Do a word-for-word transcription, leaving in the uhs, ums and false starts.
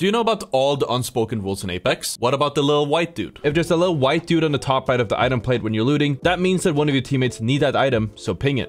Do you know about all the unspoken rules in Apex? What about the little white dude? If there's a little white dude on the top right of the item plate when you're looting, that means that one of your teammates need that item, so ping it.